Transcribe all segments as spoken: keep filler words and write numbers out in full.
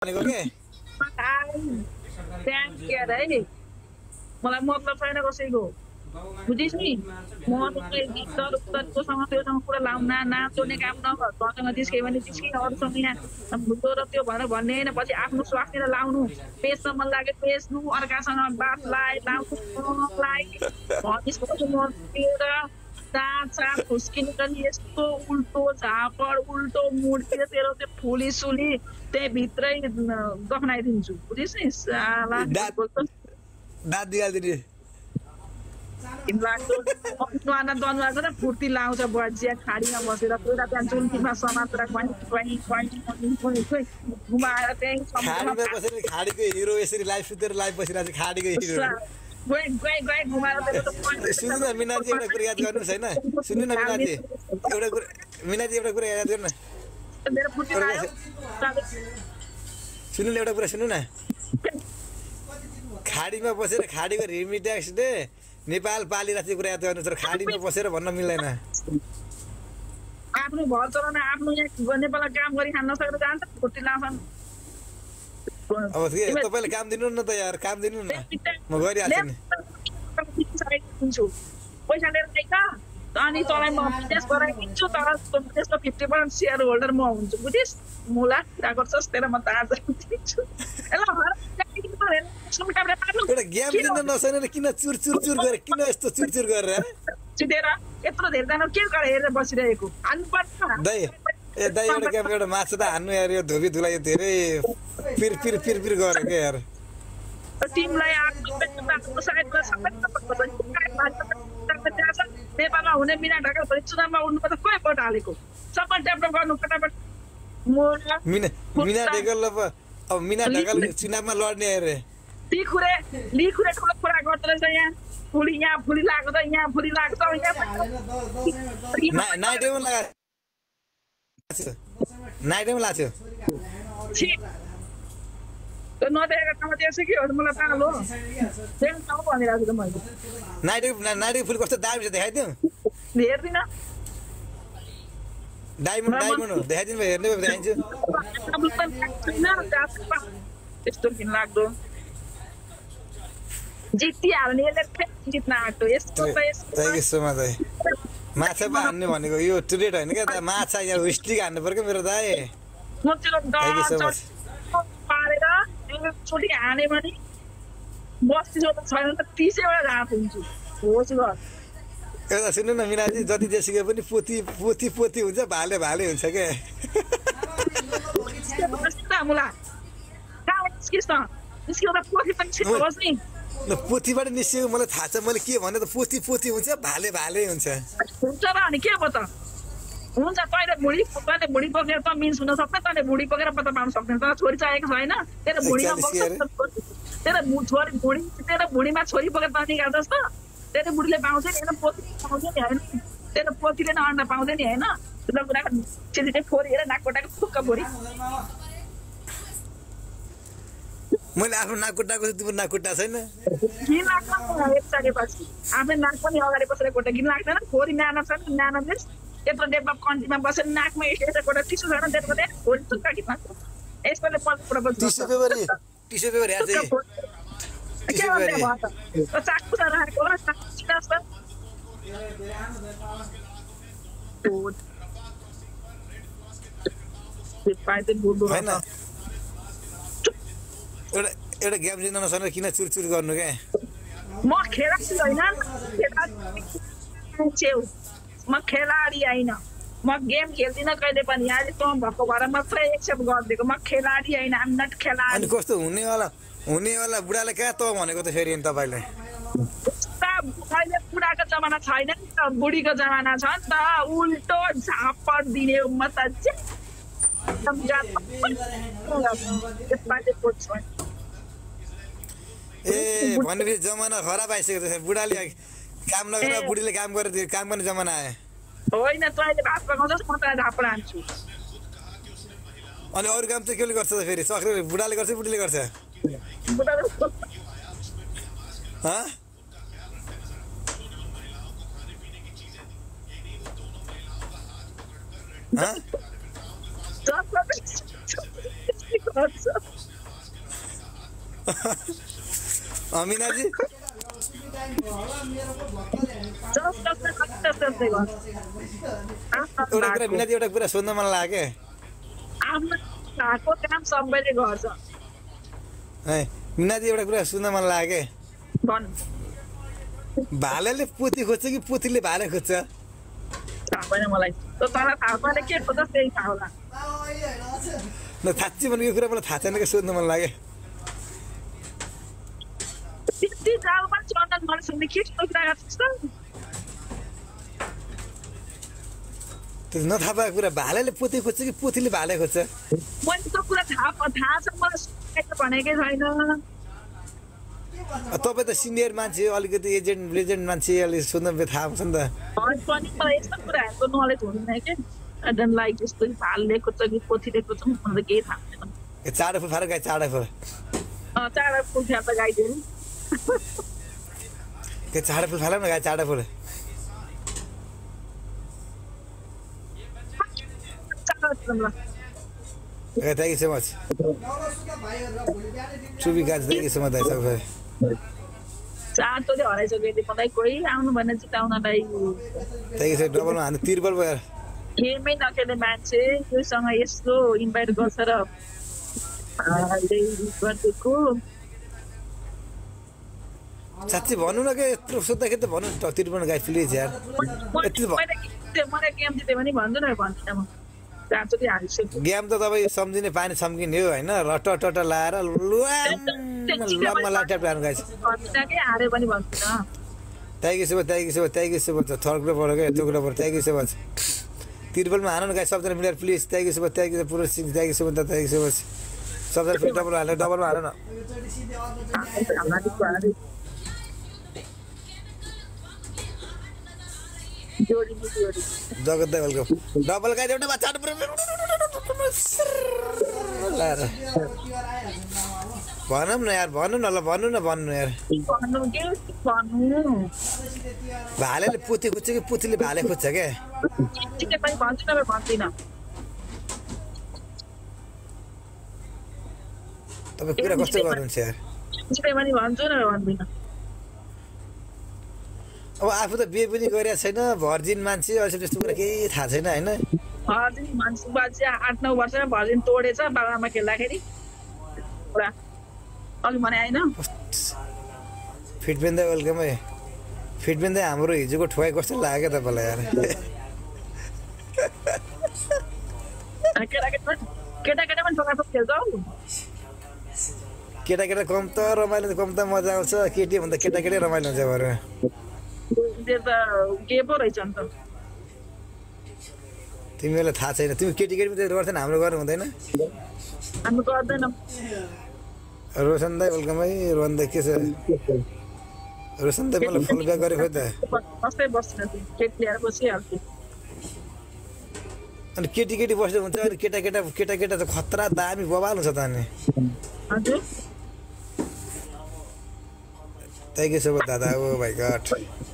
भनेको के thank you है मलाई मतलब छैन कसैको बुझिस् नि म उत्तर उत्तरकोसँग त्योसँग कुरा लाउन नाचोने काम नगर तँसँग जिस्क्यो भने जिस्किन अरूसँग यहाँ भुतो र त्यो भनेर भन्ने होइन पछि आफ्नो स्वास्थ्य लाउनु पेसमा मन लाग्यो पेस्नु अर्कासँग बात लाए लाउनु लाए भनिस् म तेर साथ साथ फुस्किनु पनि यस्तो उल्टो झापड उल्टो मुडतिर तेरो त्यो फुली सुली त्यही भित्रै दफनाइदिन्छु बुझिस् नि साला दाँत निकालिदिने लाग्दो अनुहारमा दनुहार र फुर्ती लाउँछ बजिया खाडीमा बसेर पुरा त्यहाँ चुल्कीमा समातेर घुमाएर त्यही खाडीमा बसेर खाडीको हिरो यसरी लाइभ सुतेर लाइभ बसिरहेको छ खाडीको हिरो गए गए गए घुमाएर सुन्नु न मिनाजी एउटा कुरा याद गर्नु छैन सुन्नु न मिनाजी एउटा कुरा मिनाजी एउटा कुरा याद गर्नु मेरो फुर्ती लाग्यो सुन्नु न एउटा कुरा सुन्नु न खाडीमा बसेर खाडीको रिमिट्याक्सले नेपाल पालिरहेको कुरा याद गर्नु तर खाडीमा बसेर भन्न मिल्दैन आफ्नो घर चलाउन आफ्नो यहाँ नेपालमा काम गरी खान नसकेर जान्छ फुर्ती लाग्छ अब के तपाईले काम दिनु न त यार काम दिनु न म गरिहाल्छु नि पैसा लिएर आइका अनि तँलाई म बिजनेस गराइदिन्छु तर त्यसको फिफ्टी पर्सेन्ट सेयर होल्डर म हुन्छु बुझिस् मुला कुरा गर्छस् तेरो म दाज दिन्छु एउटा गेम दिन नसकेर किन चुर चुर चुर गरे किन यस्तो चुर चुर गरेर चितेर यत्रो धेरैजना के गरेर हेरेर बसिरहेको हान्नु पर्छ दाइ ए दाइ एउटा गेम एउटा माछा त हान्नु यार यो धोबी धुलाई धेरै पिर पिर पिर पिर गरे के यार टिमलाई नेपालमा हुने बिना ढाका भरि चुनावमा उड्नुपर्छ कोही भोट हालेको सबै डेभलप गर्नु फटाफट मिना मिना ढेकल अब मिना ढेकल चुनावमा लड्ने अरे लिखुरे लिखुरे ठुलो कुरा गर्दो रहेछ यहाँ फुली यहाँ फुली लाग्छ यहाँ फुली लाग्छ यहाँ नाइडेमा लगा नाइडेमा लाग्छ त्यो नदेखेको ठाउँमा त्यसै के हो मलाई थाहा हो सेम ठाउँ भनिरहेको छु त मैले नाइडे नाइडे फुल कस्तो दामी छ देखाइदिउँ हेर्दिन डायमन्ड डायमन्ड हो देखाइदिनु भयो हेर्ने देखाइदिन्छु त्यस्तो किन लाग्दो जितिहाल्नेले जित्न आँट्यो यस्तो थ्याङ्क यू सो मच दाइ माछा पो हान्ने भनेको यो ट्रेड होइन क्या माछा यहाँ हुस्टिक हान्नु पर्यो मेरो दाइ थ्याङ्क यू सो मच पारेर एकचोटि हाने भने बस्ती जोत छैन त तिसैवटा घाँस हुन्छु होस् गर एउटा सुन्नु न मिनाजी जति जेसुकै पनि पोथी पोथी पोथी हुन्छ भाले भाले हुन्छ क्या मुला कहाँबाट निस्किस् त निस्कियो त पोथी पनि छिटो होस् नि पोथीबाट निस्कियो मलाई थाहा छ मैले के भने त पोथी पोथी हुन्छ भाले भाले हुन्छ हुन्छ र अनि के हो त हुन्छ तैँले भुँडी तैँले भुँडी बोकेर त मिन्स हुन सक्छ तैँले भुँडी बोकेर पत्ता पाउन सक्दैन तर छोरी चाहिएको छैन तेरो भुँडीमा तेरो छोरी भुँडी तेरो भुँडीमा छोरी बोकेर त निकाल्छस् त तेरो बुढीले पाउँछ नि होइन पोथी पाउँछ नि होइन तेरो पोथीले न अन्डा पाउँदैन नि होइन ठुलो कुराको चिलिने फोरी हेर नाककोटाको फुक्का फोरी मैले आफ्नो नाककोटाको तिम्रो नाककोटा छैन घिन लाग्छ हेरिसकेपछि आफै नाक पनि अगाडि बसेर कोटा घिन लाग्दैन फोरी नाना छ नि नाना देश यत्रो डेभलप कन्ट्रीमा बसेर नाकमा यसो कोटा टिसु छैन त्यसको चाहिँ फोरी चुक्का घिन लाग्छ यसपालि पल्लो बस्छ टिसु पेपर टिसु पेपर हेर्छ के भन्दै भयो त चाकु त राखेको होला चाकु छिटास् त होइन एउटा एउटा गेम जित्न नसक्ने किन चुरचुर गर्नु क्या म खेलाडी होइन म खेलाडी होइन म गेम खेल्दिनँ कहिले पनि अहिले त भएको भएर मात्रै एक्सेप्ट गरिदिएको म खेलाडी होइन आम नट खेलाडी अनि कस्तो हुनेवाला हुनेवाला बुढाले कहाँ त भनेको त फेरि तपाईँले अहिले बुढाको जमाना छैन नि त बुढीको जमाना छ नि त उल्टो झापड दिने म त ए भनेपछि जमाना खराब आइसकेको छ बुढाले काम नगरेर बुढीले काम गरेर काम गर्ने जमाना आयो होइन तँ अहिले भात पकाउँछस् म त झापड हान्छु अनि अरू काम चाहिँ केले गर्छ त फेरि सक्रे बुढाले गर्छ बुढीले गर्छ गर्छ अमिनाजी जस्ट जस्ट जस्ट जस्तै गर्छ एउटा कुरा मिनाजी एउटा कुरा सोध्न मन लाग्यो आफ्नो हातको काम सबैले गर्छ है मिनाजी एउटा कुरा सुन्न मन लाग्यो भन् भालेले पोथी खोज्छ कि पोथीले भाले खोज्छ थाहा भएन मलाई त तँलाई थाहा भएन के खोज्छ त्यही थाहा होला न थाँच्ची भने यो कुरा मलाई थाहा छैन कि सोध्न मन लाग्यो त्यति जालमा चढ्न मलाई सुन्ने के ठुलो कुरा गर्छस् त त्यो नथाहा भएको कुरा भालेले पोथी खोज्छ कि पोथीले भाले खोज्छ मैले त्यो कुरा थाहा थाहा छ मलाई सुनेको भनेकै छैन तपाईँ त सिनियर मान्छे अलिकति एजेन्ट लेजेन्ड मान्छे अलिक सोध्न थाहा हुन्छ नि त पनि मलाई यस्तो कुराहरूको नलेज हुँदैन क्या आई डोन्ट लाइक यस्तो भालले खोज्छ कि पोथीले खोज्छ मलाई त केही थाहा छैन चाँडो फुल फार गाई चाँडो फुल चाँडा फुल फ्याप त गाइदिनु के चाँडो फुल फाल न गाई चाँडो फुल Okay, thank you so much. Truby guys, thank you so much. चाँडोले हराइसक्यो यदि मलाई कोही आउनु भएन चिताउनलाई Thank you so much. डबलमा हान्नु तिरबल भयो गेमै नखेल्ने मान्छे योसँग यस्तो इन्भाइट गर्छ र गरिदिएको साँच्ची भन्नु न के यत्रो सोद्धाखेरि त भन्नु तिरबल गाई प्लिज यार यति मलाई गेम जित्यो भने भन्छु न भन्दिनँ म चाँचोले हारिसक्यो गेम त तपाईँ सम्झिने पानी सम्झिने हो होइन रट टट लाएर लम्मा लाट्याप लानु गाइस भन्दिनँ कि हार्यो पनि भन्दिनँ thank you so much thank you so much thank you so much third ग्रुपबाट क्या त्यो ग्रुपबाट थ्याङ्क यू सो मच तिरबलमा हानु न गाइस सबजना मिलेर please thank you so much thank you Puro Singh thank you so much thank you so much सबजना फेरि डबल हालेर डबलमा हानु न जगत दाइ वेलकम डबल गाई एउटा बाछा भनौँ न यार भन्नु न ल भन्नु न भन्नु यार भालेले पोथी खोज्छ कि पोथीले भाले खोज्छ क्या तपाईँ कुरा कस्तो गर्नुहुन्छ यार अब आफू त बिहे पनि गरेको छैन भर्जिन मान्छे अहिले त्यस्तो कुरा केही थाहा छैन होइन भर्जिन मान्छे बाजे आठ नौ वर्षमा भर्जिन तोडेछ बाबामा खेल्दाखेरि अघि भने होइन फिटमेन दाइ वेलकम है फिटमेन दाइ हाम्रो हिजोको ठुवाई कस्तो लाग्यो तपाईँलाई यार केटाकेटा पनि ठोका ठोक खेल्छ हौ केटाकेटा कम त रमाइलो कम त मजा आउँछ केटी भन्दा केटाकेटै रमाइलो हुन्छ बरु त्यो त के पो रहेछ नि त तिमीलाई थाहा छैन तिमी केटी केटी पनि गर्छन् हाम्रो गर्नु हुँदैन हामी गर्दैन रोशन दाइ वेलकम है रोहन दाइ के छ रोशन दाइ मलाई फुल ब्याक गरेको त बस्दै बस्दैन केटी ल्याएर बसिहाल्छु अनि केटी केटी बस्दै हुन्छ अनि केटा केटा केटा केटा त खतरा दामी बवाल हुन्छ त अनि हजुर थ्याङ्क यू सो मच दादा ओ भाइ गड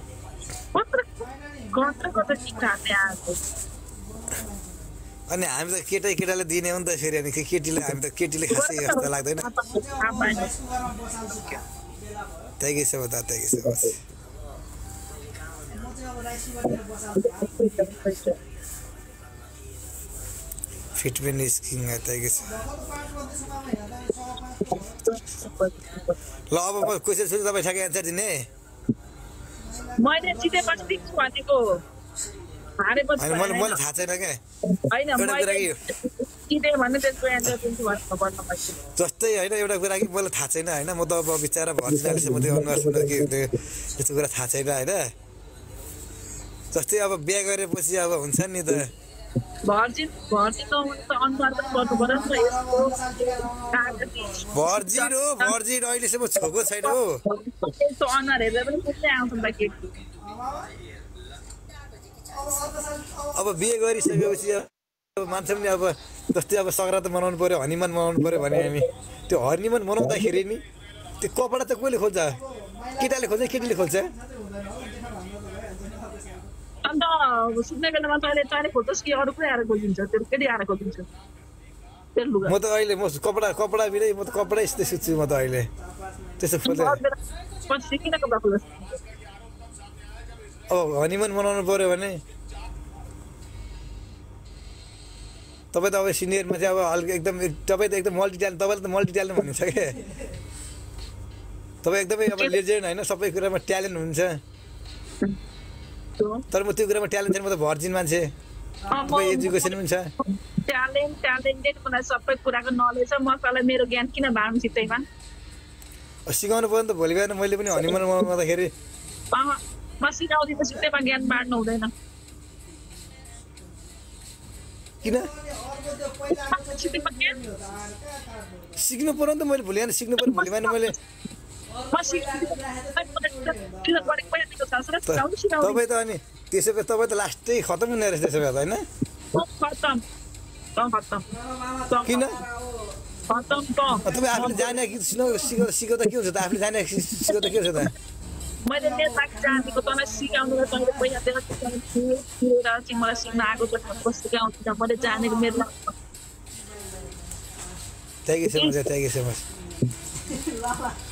अनि हामी त केटै केटाले दिने हो नि त फेरि अनि केटीले हामी त केटीले खासै जस्तो लाग्दैन थ्याङ्क यू सो मच दादा थ्याङ्क यू सो मच फिटमेन स्किङ थ्याङ्क यू ल अब म क्वेसन सोध्छु तपाईँ ठ्याक्कै एन्सर दिने मैले जितेपछि दिन्छु भनेको हारेपछि मलाई मलाई थाहा छैन क्या होइन मैले जितेँ भने त्यसको एन्सर दिन्छु भनेर भन्नु पर्छ जस्तै होइन एउटा कुरा कि मलाई थाहा छैन होइन म त अब बिचरा भर्जिनालिसम्म त्यो अनुहार सुन्दा के त्यस्तो कुरा थाहा छैन होइन जस्तै अब बिहा गरेपछि अब हुन्छ नि त भर्जिन भर्जिन नहुनु त अनुहार पनि गर्नु पर्यो नि त यस्तो भर्जिन हो भर्जिन अहिलेसम्म छोएको छैन हो यस्तो अनुहार हेरेर पनि कुनै आउँछ नि त केटी अब बिहे गरिसकेपछि अब मान्छे पनि अब जस्तै अब सङ्क्रान्त मनाउनु पऱ्यो हनिमन मनाउनु पऱ्यो भने हामी त्यो हनिमन मनाउँदाखेरि नि त्यो कपडा त कसले खोल्छ केटाले खोल्छ केटीले खोल्छ अन्त सुत्ने बेलामा तैँले तैँले खोज्छस् कि अरू कुनै आएर खोलिदिन्छ त्यो केटी आएर खोलिदिन्छ तेरो लुगा म त अहिले म कपडा कपडा बिनै म त कपडा यस्तै सुत्छु म त अहिले त्यस्तो फुल पछि सिकिन कपडा फुल अब हनिमुन मनाउनु पर्यो भने तपाईँ त अब सिनियरमा चाहिँ अब हल्का एकदम तपाईँ त एकदम मल्टी ट्यालेन्ट तपाईँले त मल्टी ट्यालेन्ट भनिन्छ क्या तपाईँ एकदमै अब लेजेन्ड होइन सबै कुरामा ट्यालेन्ट हुन्छ तर म त्यो कुरामा ट्यालेन्ट छैन म त भर्जिन मान्छे तपाईँ एजुकेसन पनि छ ट्यालेन्ट ट्यालेन्टेड मलाई सबै कुराको नलेज छ मसालाई मेरो ज्ञान किन बाँड्नु सित्तैमा सिकाउनु पर्यो नि त भोलि गएर मैले पनि हनिमुन मनाउँदाखेरि म सिकाउँदिनँ सित्तैमा ज्ञान बाँड्नु हुँदैन किन सिक्नु पर्यो नि त मैले भोलि सिक्नु पर्यो भोलि बिहान मैले तपाईँ त अनि त्यसो भए तपाईँ त लास्टै खतम हुने रहेछ त्यसो भए त होइन किन तपाईँ आफूले जाने कि सिकाउँदा सिकाउँदा के हुन्छ त आफूले जाने सिकाउँदा के हुन्छ त मैले नेपाली जानेको तँलाई सिकाउनु र तैँले पैसा दिएर सिकाउनु चाहिँ मलाई सिक्न आएको छ सिकाउँछु मैले जानेको मेरो thank you so much thank you so much